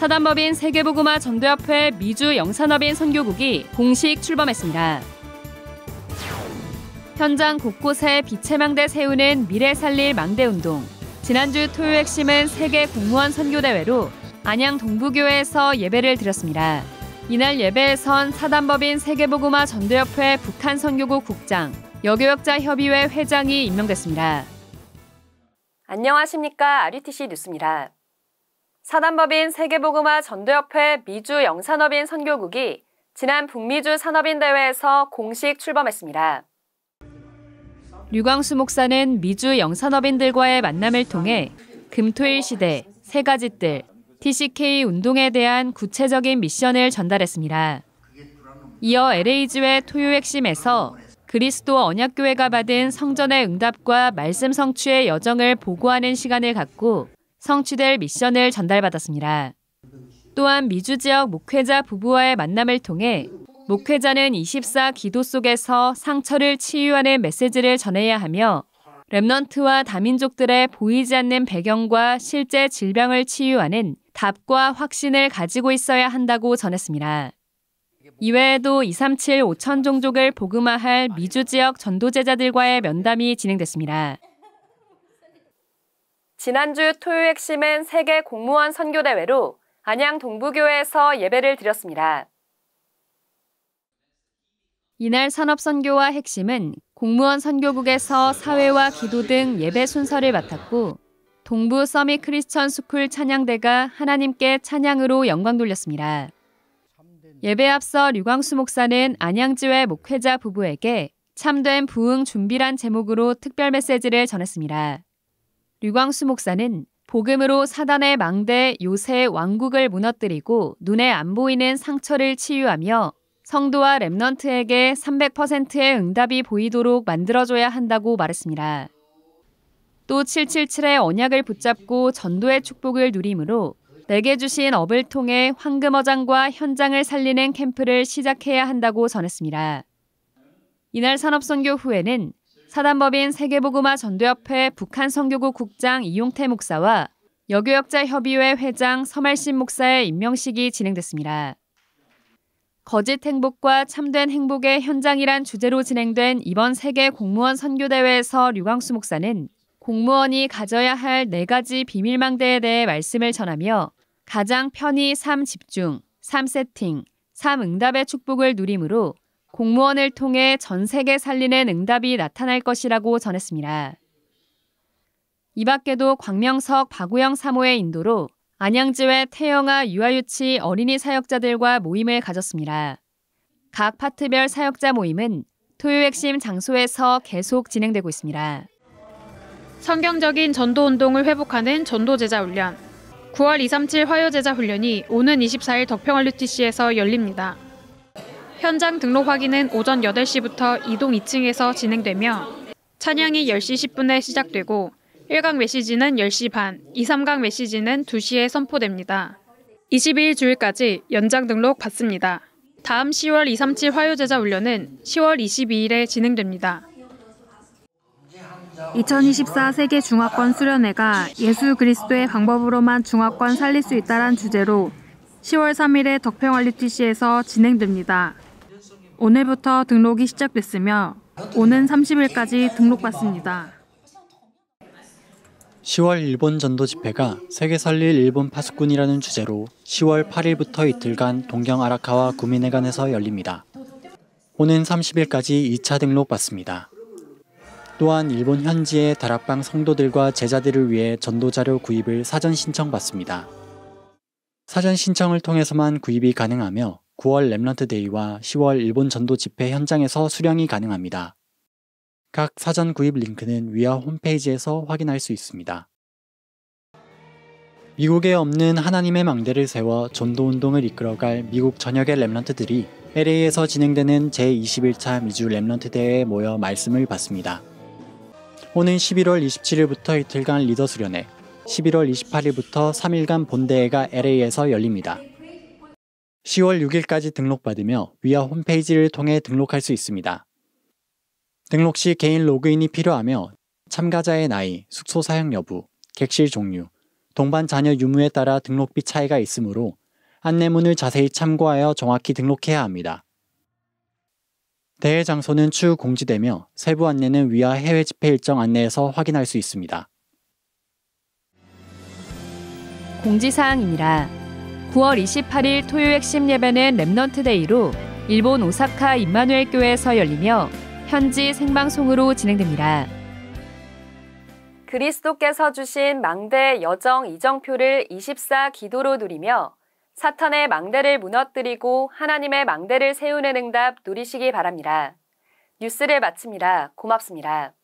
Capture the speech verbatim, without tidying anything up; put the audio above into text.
사단법인 세계복음화 전도협회 미주 영산업인 선교국이 공식 출범했습니다. 현장 곳곳에 빛의 망대 세우는 미래 살릴 망대운동. 지난주 토요 핵심은 세계 공무원 선교대회로 안양 동부교회에서 예배를 드렸습니다. 이날 예배에선 사단법인 세계복음화 전도협회 북한 선교국 국장, 여교역자협의회 회장이 임명됐습니다. 안녕하십니까. 알유티씨 뉴스입니다. 사단법인 세계복음화 전도협회 미주 영산업인 선교국이 지난 북미주 산업인 대회에서 공식 출범했습니다. 류광수 목사는 미주 영산업인들과의 만남을 통해 금토일 시대, 세 가지 뜰, 티씨케이 운동에 대한 구체적인 미션을 전달했습니다. 이어 엘에이주의 토요 핵심에서 그리스도 언약교회가 받은 성전의 응답과 말씀 성취의 여정을 보고하는 시간을 갖고 성취될 미션을 전달받았습니다. 또한 미주 지역 목회자 부부와의 만남을 통해 목회자는 이십사 기도 속에서 상처를 치유하는 메시지를 전해야 하며 렘넌트와 다민족들의 보이지 않는 배경과 실제 질병을 치유하는 답과 확신을 가지고 있어야 한다고 전했습니다. 이외에도 이삼칠 오천 종족을 복음화할 미주 지역 전도제자들과의 면담이 진행됐습니다. 지난주 토요 핵심은 세계 공무원 선교대회로 안양 동부교회에서 예배를 드렸습니다. 이날 산업선교와 핵심은 공무원 선교국에서 사회와 기도 등 예배 순서를 맡았고 동부 서밋 크리스천 스쿨 찬양대가 하나님께 찬양으로 영광 돌렸습니다. 예배에 앞서 류광수 목사는 안양지회 목회자 부부에게 참된 부흥 준비란 제목으로 특별 메시지를 전했습니다. 류광수 목사는 복음으로 사단의 망대 요새 왕국을 무너뜨리고 눈에 안 보이는 상처를 치유하며 성도와 렘넌트에게 삼백 퍼센트의 응답이 보이도록 만들어줘야 한다고 말했습니다. 또 칠칠칠의 언약을 붙잡고 전도의 축복을 누림으로 내게 주신 업을 통해 황금어장과 현장을 살리는 캠프를 시작해야 한다고 전했습니다. 이날 산업선교 후에는 사단법인 세계복음화 전도협회 북한 선교국 국장 이용태 목사와 여교역자협의회 회장 서말신 목사의 임명식이 진행됐습니다. 거짓 행복과 참된 행복의 현장이란 주제로 진행된 이번 세계 공무원 선교대회에서 류광수 목사는 공무원이 가져야 할 네 가지 비밀망대에 대해 말씀을 전하며 가장 편히 삶 집중, 삶 세팅, 삶 응답의 축복을 누림으로 공무원을 통해 전 세계 살리는 응답이 나타날 것이라고 전했습니다. 이 밖에도 광명석 박우영 사모의 인도로 안양지회 태영아 유아유치 어린이 사역자들과 모임을 가졌습니다. 각 파트별 사역자 모임은 토요 핵심 장소에서 계속 진행되고 있습니다. 성경적인 전도운동을 회복하는 전도제자 훈련. 구월 이삼칠 화요제자 훈련이 오는 이십사일 덕평알유티씨에서 열립니다. 현장 등록 확인은 오전 여덟 시부터 이동 이 층에서 진행되며 찬양이 열 시 십 분에 시작되고 일 강 메시지는 열 시 반, 이, 삼 강 메시지는 두 시에 선포됩니다. 이십이일 주일까지 연장 등록 받습니다. 다음 시월 이삼칠 화요제자 훈련은 시월 이십이일에 진행됩니다. 이천이십사 세계 중화권 수련회가 예수 그리스도의 방법으로만 중화권 살릴 수 있다란 주제로 시월 삼일에 덕평알유티씨에서 진행됩니다. 오늘부터 등록이 시작됐으며 오는 삼십일까지 등록받습니다. 시월 일본 전도 집회가 세계 살릴 일본 파수꾼이라는 주제로 시월 팔일부터 이틀간 동경 아라카와 구미네간에서 열립니다. 오는 삼십일까지 이 차 등록 받습니다. 또한 일본 현지의 다락방 성도들과 제자들을 위해 전도자료 구입을 사전 신청받습니다. 사전 신청을 통해서만 구입이 가능하며 구월 렘넌트 데이와 시월 일본 전도 집회 현장에서 수령이 가능합니다. 각 사전 구입 링크는 위아 홈페이지에서 확인할 수 있습니다. 미국에 없는 하나님의 망대를 세워 전도운동을 이끌어갈 미국 전역의 렘넌트들이 엘에이에서 진행되는 제이십일 차 미주 렘넌트 대회에 모여 말씀을 받습니다. 오는 십일월 이십칠일부터 이틀간 리더 수련회, 십일월 이십팔일부터 삼 일간 본대회가 엘에이에서 열립니다. 시월 육일까지 등록받으며 위아 홈페이지를 통해 등록할 수 있습니다. 등록 시 개인 로그인이 필요하며 참가자의 나이, 숙소 사용 여부, 객실 종류, 동반 자녀 유무에 따라 등록비 차이가 있으므로 안내문을 자세히 참고하여 정확히 등록해야 합니다. 대회 장소는 추후 공지되며 세부 안내는 위와 해외 집회 일정 안내에서 확인할 수 있습니다. 공지사항입니다. 구월 이십팔일 토요 핵심 예배는 렘넌트 데이로 일본 오사카 임마누엘 교회에서 열리며 현지 생방송으로 진행됩니다. 그리스도께서 주신 망대 여정 이정표를 이십사 기도로 누리며 사탄의 망대를 무너뜨리고 하나님의 망대를 세우는 응답 누리시기 바랍니다. 뉴스를 마칩니다. 고맙습니다.